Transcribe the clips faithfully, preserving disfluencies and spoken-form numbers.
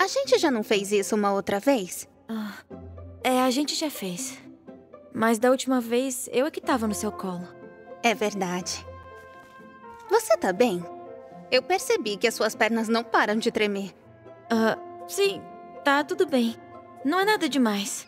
A gente já não fez isso uma outra vez? Ah, é, a gente já fez. Mas da última vez, eu é que tava no seu colo. É verdade. Você tá bem? Eu percebi que as suas pernas não param de tremer. Ah, sim, tá tudo bem. Não é nada demais.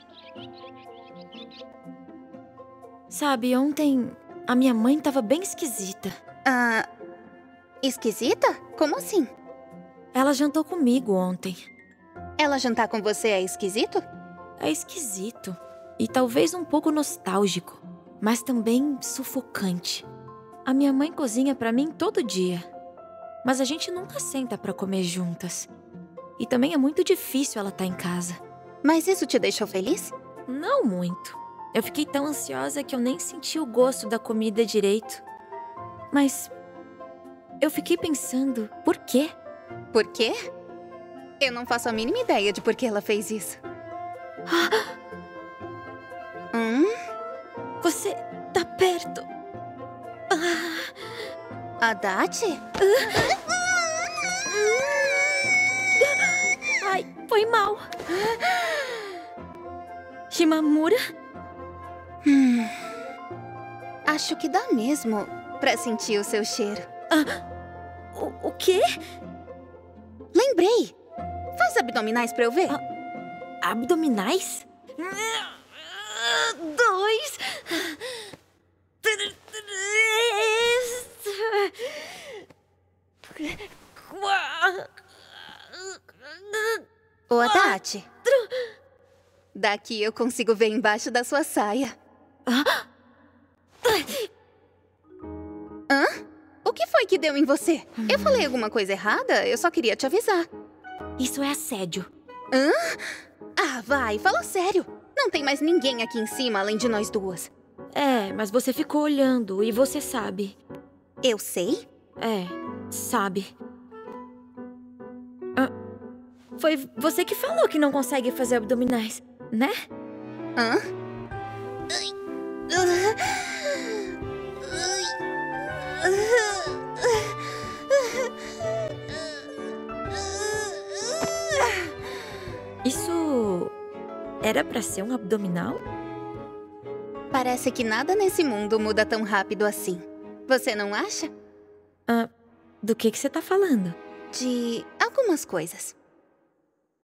Sabe, ontem a minha mãe tava bem esquisita. Ah, esquisita? Como assim? Ela jantou comigo ontem. Ela jantar com você é esquisito? É esquisito. E talvez um pouco nostálgico. Mas também sufocante. A minha mãe cozinha pra mim todo dia. Mas a gente nunca senta pra comer juntas. E também é muito difícil ela estar em casa. Mas isso te deixou feliz? Não muito. Eu fiquei tão ansiosa que eu nem senti o gosto da comida direito. Mas eu fiquei pensando, por quê? Por quê? Eu não faço a mínima ideia de por que ela fez isso. Hum? Você tá perto. Adachi? Ai, foi mal. Shimamura? Hum. Acho que dá mesmo pra sentir o seu cheiro. Ah, o, o quê? Lembrei! Faz abdominais pra eu ver. Ah, abdominais? Dois... Três... Quatro... Ô, Adachi. Daqui eu consigo ver embaixo da sua saia. Hã? O que foi que deu em você? Eu falei alguma coisa errada? Eu só queria te avisar. Isso é assédio. Hã? Ah, vai, fala sério. Não tem mais ninguém aqui em cima além de nós duas. É, mas você ficou olhando e você sabe. Eu sei? É, sabe. Ah, foi você que falou que não consegue fazer abdominais, né? Hã? Isso era pra ser um abdominal? Parece que nada nesse mundo muda tão rápido assim. Você não acha? Ah, do que que você tá falando? De algumas coisas.